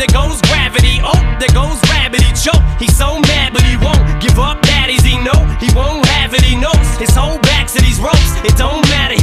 there goes gravity. Oh, there goes rabbit. He choke. He's so mad, but he won't give up. Daddies, he know he won't have it. He knows his whole back to these ropes. It don't matter.